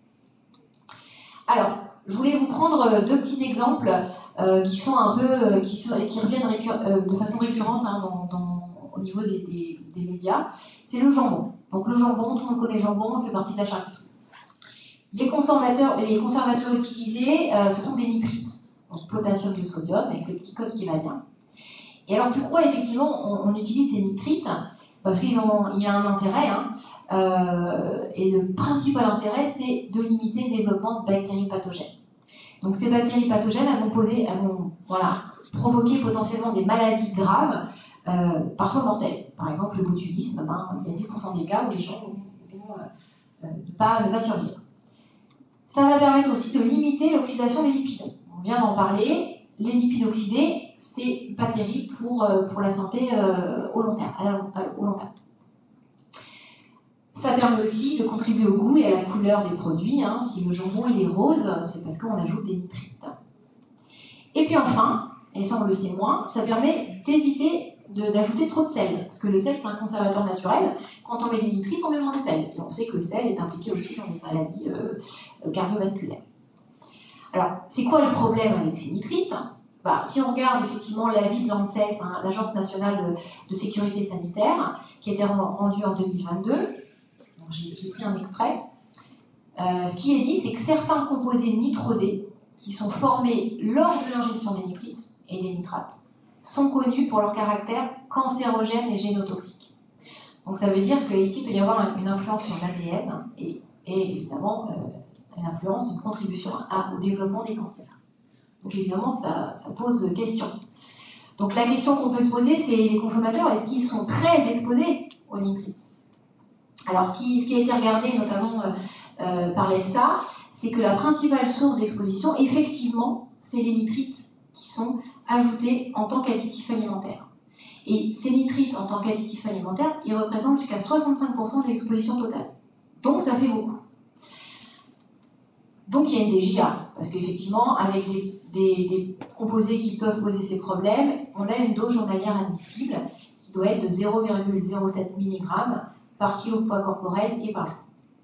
Alors, je voulais vous prendre deux petits exemples euh, qui sont un peu, euh, qui, sont, qui reviennent euh, de façon récurrente hein, dans, dans, au niveau des, des, des médias. C'est le jambon. Donc le jambon, tout le monde connaît le jambon, fait partie de la charcuterie. Les conservateurs, les conservateurs utilisés, euh, ce sont des nitrites, donc potassium de sodium, avec le petit code qui va bien. Et alors pourquoi effectivement on, on utilise ces nitrites? Parce qu'il y a un intérêt, hein, euh, et le principal intérêt, c'est de limiter le développement de bactéries pathogènes. Donc ces bactéries pathogènes elles vont, poser, elles vont voilà, provoquer potentiellement des maladies graves, euh, parfois mortelles. Par exemple, le botulisme, ben, il y a dix pour cent des cas où les gens vont, vont euh, ne, pas, ne pas survivre. Ça va permettre aussi de limiter l'oxydation des lipides. On vient d'en parler. Les lipides oxydés, c'est pas terrible pour, pour la santé euh, au, long terme, à, au long terme. Ça permet aussi de contribuer au goût et à la couleur des produits. Hein. Si le jambon il est rose, c'est parce qu'on ajoute des nitrites. Et puis enfin, et ça on le sait moins, ça permet d'éviter d'ajouter trop de sel. Parce que le sel, c'est un conservateur naturel. Quand on met des nitrites, on met moins de sel. Et on sait que le sel est impliqué aussi dans des maladies euh, cardiovasculaires. Alors, c'est quoi le problème avec ces nitrites? Bah, si on regarde effectivement l'avis de l'ANSES, hein, l'Agence nationale de, de sécurité sanitaire, qui a été rendue en deux mille vingt-deux, j'ai pris un extrait, euh, ce qui est dit, c'est que certains composés nitrosés, qui sont formés lors de l'ingestion des nitrites et des nitrates, sont connus pour leur caractère cancérogène et génotoxique. Donc ça veut dire qu'ici, il peut y avoir une influence sur l'A D N et, et évidemment, euh, une influence, une contribution à, au développement des cancers. Donc évidemment, ça, ça pose question. Donc la question qu'on peut se poser, c'est les consommateurs, est-ce qu'ils sont très exposés aux nitrites? Alors ce qui, ce qui a été regardé notamment euh, euh, par l'E F S A, c'est que la principale source d'exposition, effectivement, c'est les nitrites qui sont ajoutés en tant qu'additifs alimentaires. Et ces nitrites en tant qu'additifs alimentaires, ils représentent jusqu'à soixante-cinq pour cent de l'exposition totale. Donc ça fait beaucoup. Donc il y a une D G A, parce qu'effectivement, avec des, des, des composés qui peuvent poser ces problèmes, on a une dose journalière admissible qui doit être de zéro virgule zéro sept milligrammes par kilo de poids corporel et par jour.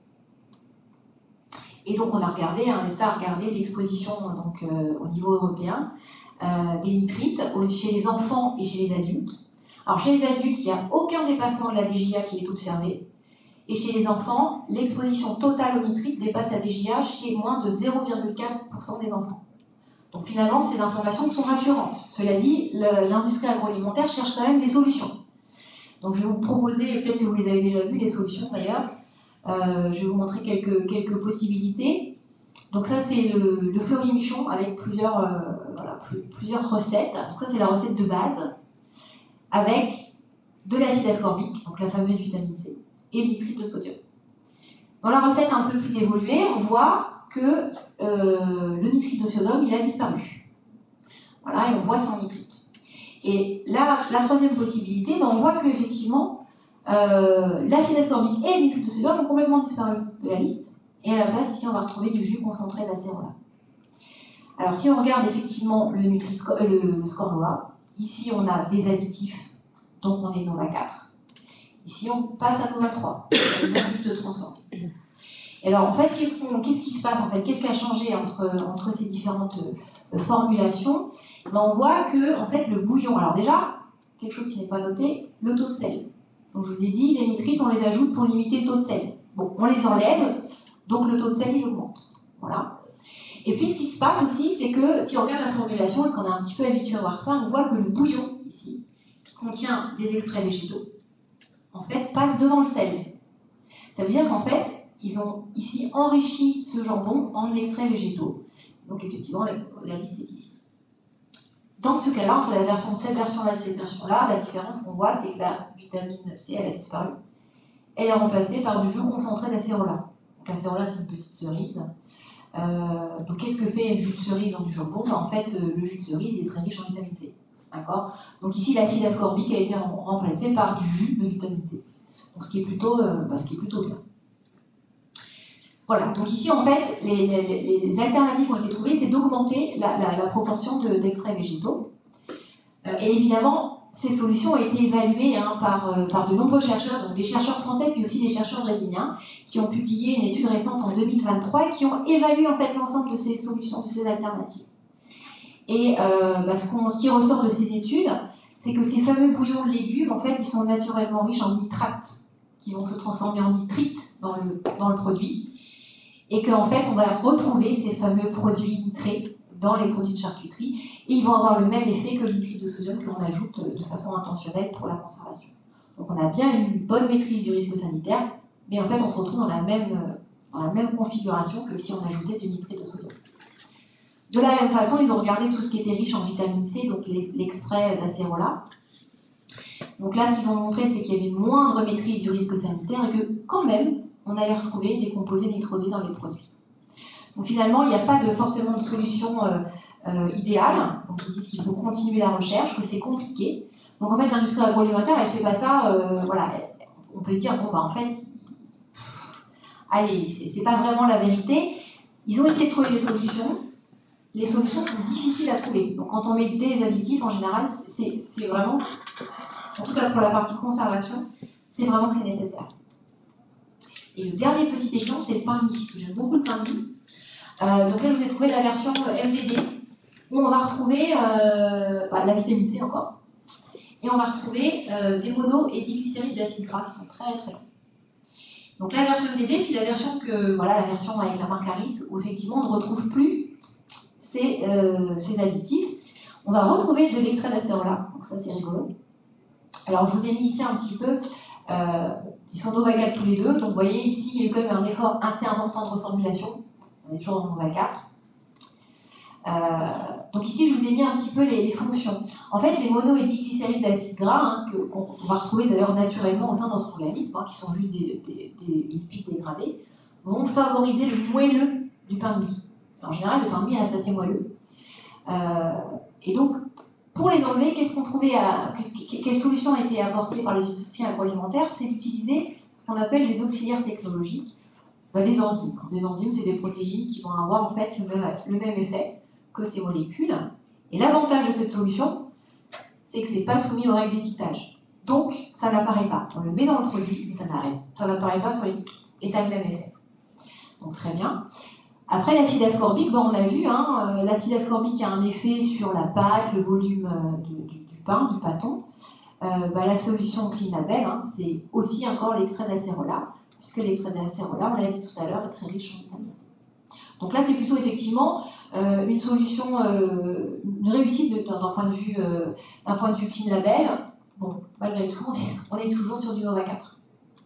Et donc on a regardé, hein, ça a regardé l'exposition donc, euh, au niveau européen euh, des nitrites chez les enfants et chez les adultes. Alors chez les adultes, il n'y a aucun dépassement de la D G A qui est observé. Et chez les enfants, l'exposition totale aux nitrites dépasse la D G A chez moins de zéro virgule quatre pour cent des enfants. Donc finalement, ces informations sont rassurantes. Cela dit, l'industrie agroalimentaire cherche quand même des solutions. Donc je vais vous proposer, peut-être que vous les avez déjà vues, les solutions d'ailleurs. Euh, je vais vous montrer quelques, quelques possibilités. Donc ça, c'est le, le Fleury-Michon avec plusieurs, euh, voilà, plusieurs recettes. Donc ça, c'est la recette de base avec de l'acide ascorbique, donc la fameuse vitamine C, et le nitrite de sodium. Dans la recette un peu plus évoluée, on voit que euh, le nitrite de sodium, il a disparu. Voilà, et on voit sans nitrite. Et là, la troisième possibilité, ben on voit qu'effectivement, euh, l'acide ascorbique et le nitrite de sodium ont complètement disparu de la liste. Et à la place, ici, on va retrouver du jus concentré d'acérola. Alors, si on regarde effectivement le, Nutri-Score, euh, le, le score NOVA, ici, on a des additifs, donc on est NOVA quatre. Ici, on passe à NOVA trois. On va juste transformer. Et alors, en fait, qu'est-ce, qu'on, qu'est-ce qui se passe en fait? Qu'est-ce qui a changé entre, entre ces différentes euh, formulations? Ben, on voit que en fait, le bouillon, alors déjà, quelque chose qui n'est pas noté, le taux de sel. Donc, je vous ai dit, les nitrites, on les ajoute pour limiter le taux de sel. Bon, on les enlève, donc le taux de sel, il augmente. Voilà. Et puis, ce qui se passe aussi, c'est que si on regarde la formulation et qu'on est un petit peu habitué à voir ça, on voit que le bouillon, ici, qui contient des extraits végétaux, en fait, passe devant le sel. Ça veut dire qu'en fait, ils ont ici enrichi ce jambon en extraits végétaux. Donc, effectivement, la, la liste est ici. Dans ce cas-là, entre la version, cette version-là et cette version-là, la différence qu'on voit, c'est que la vitamine C, elle a disparu. Elle est remplacée par du jus concentré d'acérola. Donc, l'acérola, c'est une petite cerise. Euh, donc, qu'est-ce que fait le jus de cerise dans du jambon? Ben, en fait, euh, le jus de cerise il est très riche en vitamine C. D'accord? Donc, ici, l'acide ascorbique a été remplacé par du jus de vitamine C. Donc, ce qui est plutôt, euh, ben, ce qui est plutôt bien. Voilà, donc ici en fait, les, les, les alternatives qui ont été trouvées, c'est d'augmenter la, la, la proportion de, d'extraits végétaux. Euh, et évidemment, ces solutions ont été évaluées hein, par, euh, par de nombreux chercheurs, donc des chercheurs français, puis aussi des chercheurs brésiliens, qui ont publié une étude récente en deux mille vingt-trois et qui ont évalué en fait l'ensemble de ces solutions, de ces alternatives. Et euh, bah, ce, qu'on, ce qui ressort de ces études, c'est que ces fameux bouillons de légumes, en fait, ils sont naturellement riches en nitrates, qui vont se transformer en nitrites dans le, dans le produit. Et qu'en fait, on va retrouver ces fameux produits nitrés dans les produits de charcuterie, et ils vont avoir le même effet que le nitrite de sodium que l'on ajoute de façon intentionnelle pour la conservation. Donc on a bien une bonne maîtrise du risque sanitaire, mais en fait on se retrouve dans la même, dans la même configuration que si on ajoutait du nitrite de sodium. De la même façon, ils ont regardé tout ce qui était riche en vitamine C, donc l'extrait d'acérola. Donc là, ce qu'ils ont montré, c'est qu'il y avait une moindre maîtrise du risque sanitaire et que quand même, on allait retrouver des composés nitrosés dans les produits. Donc finalement, il n'y a pas de, forcément de solution euh, euh, idéale. Donc ils disent qu'il faut continuer la recherche, que c'est compliqué. Donc en fait, l'industrie agroalimentaire, elle ne fait pas ça. Euh, voilà, on peut se dire, bon, bah en fait, allez, c'est, c'est pas vraiment la vérité. Ils ont essayé de trouver des solutions. Les solutions sont difficiles à trouver. Donc quand on met des additifs, en général, c'est, c'est vraiment, en tout cas pour la partie conservation, c'est vraiment que c'est nécessaire. Et le dernier petit exemple, c'est le pain de mie. J'aime beaucoup le pain de mie. Euh, donc là, je vous ai trouvé la version M D D, où on va retrouver euh, bah, la vitamine C encore. Et on va retrouver euh, des mono et diglycérides d'acide gras qui sont très très longs. Donc la version M D D, puis la version que voilà, la version avec la marque Harris, où effectivement on ne retrouve plus ces, euh, ces additifs. On va retrouver de l'extrait d'acérola, donc ça c'est rigolo. Alors je vous ai mis ici un petit peu. Euh, Ils sont NOVA quatre tous les deux, donc vous voyez ici, il y a eu quand même un effort assez important de reformulation. On est toujours en NOVA quatre. Euh, donc ici, je vous ai mis un petit peu les, les fonctions. En fait, les mono et diglycérides d'acide gras, hein, que, qu'on va retrouver d'ailleurs naturellement au sein de notre organisme, hein, qui sont juste des, des, des lipides dégradés, vont favoriser le moelleux du pain de mie. En général, le pain de mie reste assez moelleux. Euh, et donc, pour les enlever, qu'est-ce qu'on trouvait à, quelle solution a été apportée par les industries agroalimentaires? C'est d'utiliser ce qu'on appelle des auxiliaires technologiques, ben des enzymes. Des enzymes, c'est des protéines qui vont avoir en fait le même, le même effet que ces molécules. Et l'avantage de cette solution, c'est que ce n'est pas soumis aux règles d'étiquetage. Donc, ça n'apparaît pas. On le met dans le produit, mais ça n'arrête. Ça n'apparaît pas sur l'étiquette. Et ça a le même effet. Donc, très bien. Après, l'acide ascorbique, bon, on a vu, hein, euh, l'acide ascorbique a un effet sur la pâte, le volume euh, du, du, du pain, du pâton. Euh, bah, la solution Clean Label, hein, c'est aussi encore l'extrait d'acérola, puisque l'extrait d'acérola, on l'a dit tout à l'heure, est très riche en vitamine C. Donc là, c'est plutôt effectivement euh, une solution, euh, une réussite de, d'un, point de vue, euh, d'un point de vue Clean Label. Bon, malgré tout, on est, on est toujours sur du NOVA quatre.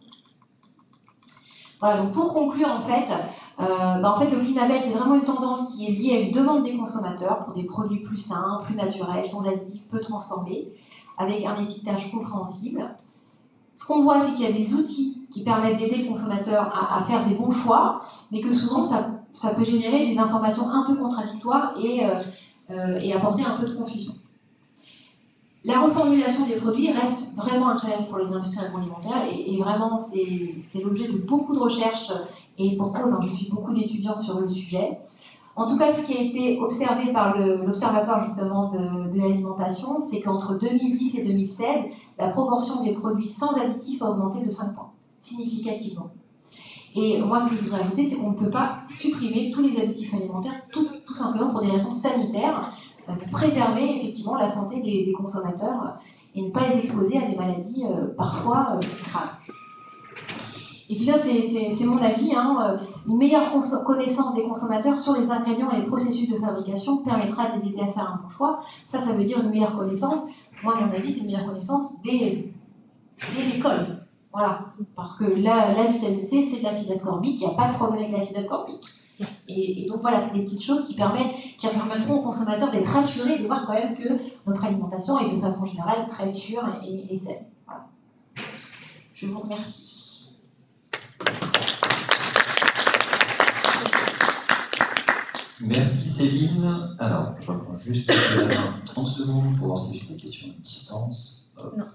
Voilà, donc pour conclure, en fait, Euh, bah en fait, le Clean Label, c'est vraiment une tendance qui est liée à une demande des consommateurs pour des produits plus sains, plus naturels, sans additifs, peu transformés, avec un étiquetage compréhensible. Ce qu'on voit, c'est qu'il y a des outils qui permettent d'aider le consommateur à, à faire des bons choix, mais que souvent, ça, ça peut générer des informations un peu contradictoires et, euh, euh, et apporter un peu de confusion. La reformulation des produits reste vraiment un challenge pour les industries agroalimentaires et, et vraiment c'est l'objet de beaucoup de recherches et pour cause, hein, je suis beaucoup d'étudiants sur le sujet. En tout cas, ce qui a été observé par l'Observatoire justement de, de l'alimentation, c'est qu'entre deux mille dix et deux mille seize, la proportion des produits sans additifs a augmenté de cinq points, significativement. Et moi, ce que je voudrais ajouter, c'est qu'on ne peut pas supprimer tous les additifs alimentaires, tout, tout simplement pour des raisons sanitaires, pour préserver effectivement la santé des, des consommateurs et ne pas les exposer à des maladies euh, parfois euh, graves. Et puis ça, c'est mon avis, hein, une meilleure connaissance des consommateurs sur les ingrédients et les processus de fabrication permettra de les aider à faire un bon choix. Ça, ça veut dire une meilleure connaissance. Moi, à mon avis, c'est une meilleure connaissance dès, dès l'école. Voilà. Parce que la, la vitamine C, c'est de l'acide ascorbique, il n'y a pas de problème avec l'acide ascorbique. Et, et donc voilà, c'est des petites choses qui, permettent, qui permettront aux consommateurs d'être rassurés, de voir quand même que notre alimentation est de façon générale très sûre et, et saine. Voilà. Je vous remercie. Merci Céline. Alors, je reprends juste trente secondes pour voir si j'ai des questions de distance. Hop. Non.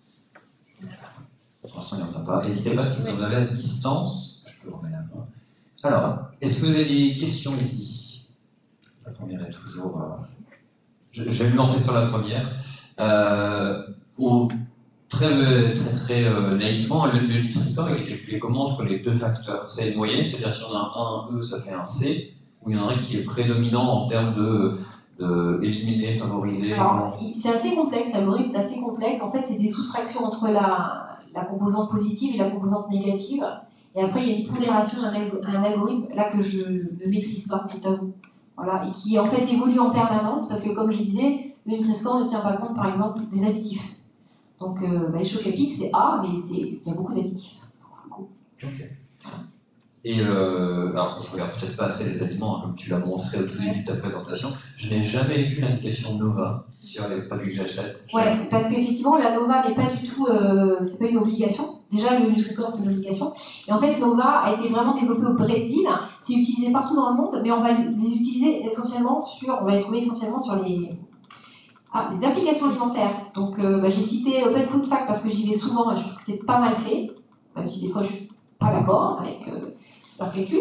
Pour l'instant, il n'y en a pas. N'hésitez pas si vous en avez à distance. Je peux remettre la main. Alors, est-ce que vous avez des questions ici? La première est toujours... Euh... Je, je vais me lancer sur la première. Euh, au... Très, très, très euh, naïvement, le, le Nutri-Score est calculé comment entre les deux facteurs? C'est une moyenne, c'est-à-dire si on a un E, ça fait un C, ou il y en a un qui est prédominant en termes de, de éliminer, favoriser? Alors, c'est assez complexe, l'algorithme est assez complexe. En fait, c'est des soustractions entre la, la composante positive et la composante négative. Et après, il y a une pondération, un, un algorithme là que je ne maîtrise pas, tout à vous. Voilà, et qui en fait évolue en permanence, parce que comme je disais, le Nutri-Score ne tient pas compte, par exemple, des additifs. Donc, euh, bah, les chocs à pic, c'est A, mais il y a beaucoup d'additifs. Ok. Et euh, alors, je regarde peut-être pas assez les aliments, hein, comme tu l'as montré au tout début de ta présentation. Je n'ai jamais vu l'indication Nova sur les produits que j'achète. Ouais, parce qu'effectivement, la Nova n'est pas du tout, euh, c'est pas une obligation. Déjà, le Nutri-Score, c'est une obligation. Et en fait, Nova a été vraiment développé au Brésil. C'est utilisé partout dans le monde, mais on va les utiliser essentiellement sur, on va les trouver essentiellement sur les Ah, les applications alimentaires. Donc, euh, bah, j'ai cité Open Food Fact parce que j'y vais souvent et je trouve que c'est pas mal fait, même si des fois je suis pas d'accord avec euh, leur calcul.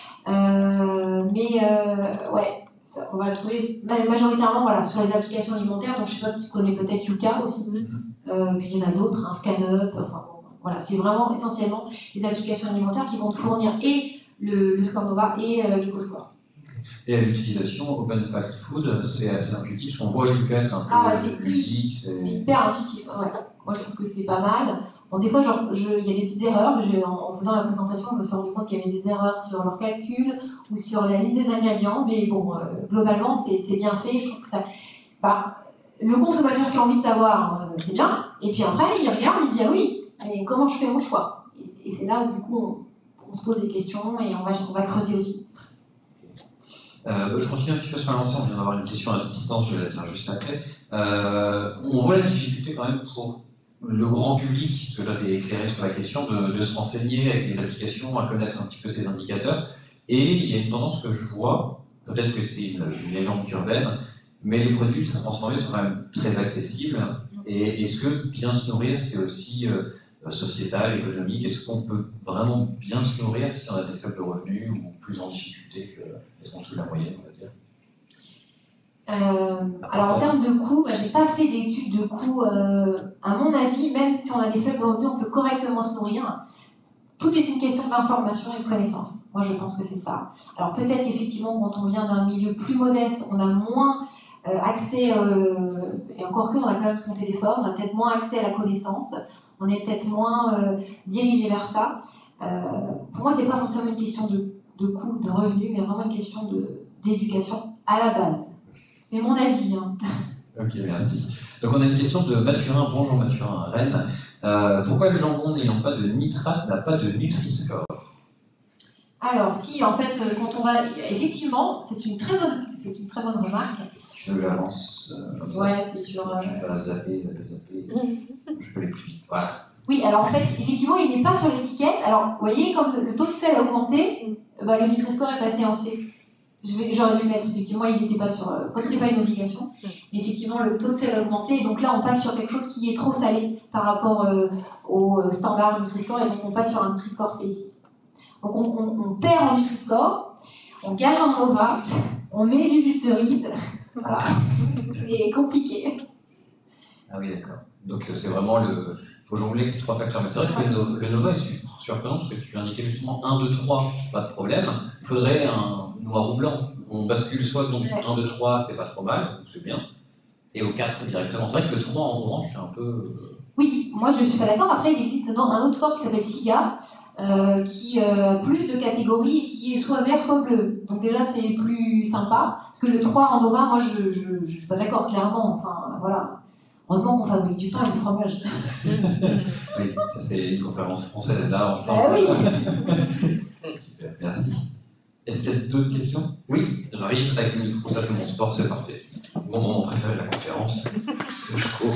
Euh, mais euh, ouais, ça, on va le trouver majoritairement voilà, sur les applications alimentaires. Donc, je sais pas, tu connais peut-être Yuka aussi. Euh, puis il y en a d'autres, un ScanUp. Enfin, bon, voilà, c'est vraiment essentiellement les applications alimentaires qui vont te fournir et le, le Score Nova et euh, l'EcoScore. Et à l'utilisation, Open Fact Food, c'est assez intuitif. On voit Lucas, c'est un peu ah, ludique. C'est hyper intuitif. Ouais. Moi, je trouve que c'est pas mal. Bon, des fois, il y a des petites erreurs. En, en faisant la présentation, je me suis rendu compte qu'il y avait des erreurs sur leur calcul ou sur la liste des ingrédients. Mais bon, euh, globalement, c'est bien fait. Je trouve que ça. Bah, le consommateur qui a envie de savoir, euh, c'est bien. Et puis après, il regarde, il dit ah oui, mais comment je fais mon choix? Et, et c'est là où, du coup, on, on se pose des questions et on va, on va creuser aussi. Euh, je continue un petit peu sur la lancée, on vient d'avoir une question à distance, je vais la faire juste après. Euh, on voit la difficulté quand même pour le grand public, que là tu es éclairé sur la question, de, de se renseigner avec des applications, à connaître un petit peu ces indicateurs. Et il y a une tendance que je vois, peut-être que c'est une, une légende urbaine, mais les produits ultra transformés sont quand même très accessibles. Et est-ce que bien se nourrir, c'est aussi euh, sociétal, économique? Est-ce qu'on peut vraiment bien se nourrir si on a des faibles revenus ou plus en difficulté que en dessous de la moyenne, on va dire? Euh, alors en termes de coûts, bah, j'ai pas fait d'études de coûts. Euh, à mon avis, même si on a des faibles revenus, on peut correctement se nourrir. Tout est une question d'information et de connaissance. Moi, je pense que c'est ça. Alors peut-être effectivement, quand on vient d'un milieu plus modeste, on a moins euh, accès, euh, et encore que, on a quand même son téléphone, on a peut-être moins accès à la connaissance, on est peut-être moins euh, dirigé vers ça. Euh, pour moi, c'est pas forcément une question de de coûts, de revenus, mais vraiment une question d'éducation à la base. C'est mon avis. Hein. Ok, merci. Donc on a une question de Mathurin. Bonjour Mathurin, Rennes. Euh, pourquoi le jambon n'ayant pas de nitrate n'a pas de Nutri-Score? Alors, si, en fait, quand on va... Effectivement, c'est une très bonne, c'est une très bonne remarque. Tu veux que j'avance euh, comme ça? Ouais, c'est sûr. Je vais pas zapper, zapper, zapper. Je peux aller plus vite. Voilà. Oui, alors en fait, effectivement, il n'est pas sur l'étiquette. Alors, vous voyez, comme le taux de sel a augmenté, bah, le Nutri-Score est passé en C. j'aurais dû le mettre, effectivement, il n'était pas sur... Euh, comme c'est pas une obligation, mais effectivement, le taux de sel a augmenté, et donc là, on passe sur quelque chose qui est trop salé par rapport euh, au standard Nutri-Score, et donc on passe sur un Nutri-Score C ici. Donc on, on, on perd en Nutri-Score, on gagne en Nova, on met du jus de cerise, voilà, c'est compliqué. Ah oui, d'accord. Donc c'est vraiment le... Il faut jongler avec ces trois facteurs. Mais c'est vrai que le, le Nova est surprenant parce que tu indiquais justement un, deux, trois, pas de problème. Il faudrait un noir ou blanc. On bascule soit donc du un, deux, trois, c'est pas trop mal, c'est bien, et au quatre directement. C'est vrai que le trois en orange, c'est un peu... Oui, moi je ne suis pas d'accord. Après, il existe un autre score qui s'appelle SIGA, euh, qui a euh, plus de catégories et qui est soit vert, soit bleu. Donc déjà, c'est plus sympa. Parce que le trois en Nova, moi je ne suis pas d'accord, clairement. Enfin, voilà. Heureusement qu'on fabrique du pain et du fromage. Oui, ça c'est une conférence française, là, ensemble. Eh oui. Super, merci. Est-ce qu'il y a d'autres questions? Oui, j'arrive avec le micro, ça fait mon sport, c'est parfait. C'est mon moment préféré de la conférence. Je cours.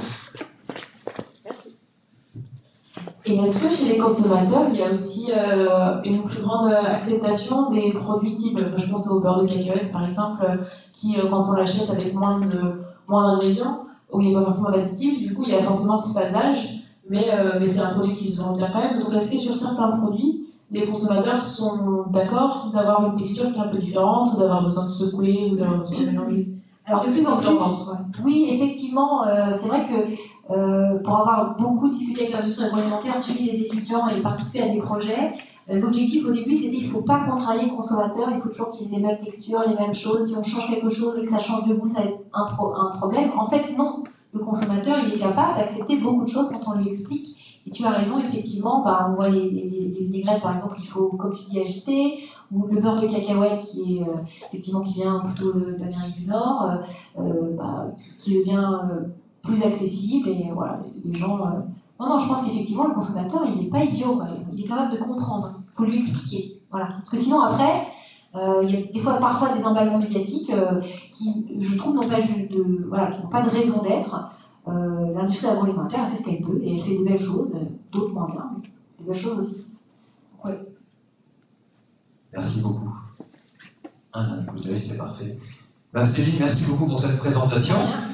Et est-ce que chez les consommateurs, il y a aussi euh, une plus grande acceptation des produits type, je pense au beurre de cacahuète par exemple, qui, euh, quand on l'achète avec moins de moins d'ingrédients, où il n'y a pas forcément d'additifs, du coup il y a forcément ce phasage, mais, euh, mais c'est un produit qui se vend bien quand même. Donc est-ce que sur certains produits, les consommateurs sont d'accord d'avoir une texture qui est un peu différente, ou d'avoir besoin de secouer, ou d'avoir besoin de mélanger? Alors de plus en plus, oui, effectivement, euh, c'est vrai que euh, pour avoir beaucoup discuté avec l'industrie agroalimentaire, suivi les étudiants et participé à des projets, euh, l'objectif au début c'était qu'il ne faut pas contrarier le consommateur, il faut toujours qu'il ait les mêmes textures, les mêmes choses. Si on change quelque chose et que ça change de goût, ça va être un, pro un problème. En fait, non, le consommateur il est capable d'accepter beaucoup de choses quand on lui explique. Et tu as raison, effectivement, bah, on voit les, les, les vinaigrettes par exemple, il faut, comme tu dis, agiter, ou le beurre de cacahuète qui est euh, effectivement qui vient plutôt d'Amérique du Nord, euh, bah, qui devient euh, plus accessible, et voilà, les, les gens. Euh... Non, non, je pense qu'effectivement le consommateur il n'est pas idiot, quoi. Il est capable de comprendre. Il faut lui expliquer, voilà. Parce que sinon après, euh, il y a des fois parfois des emballements médiatiques euh, qui, je trouve, n'ont pas de, voilà, qui n'ont pas de raison d'être. Euh, L'industrie agroalimentaire a fait ce qu'elle peut et elle fait des belles choses, d'autres moins bien, mais des belles choses aussi. Donc, ouais. Merci beaucoup. Un dernier coup d'œil, c'est parfait. Bah, Céline, merci beaucoup pour cette présentation.